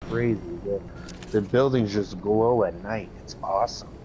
crazy. The buildings just glow at night. It's awesome.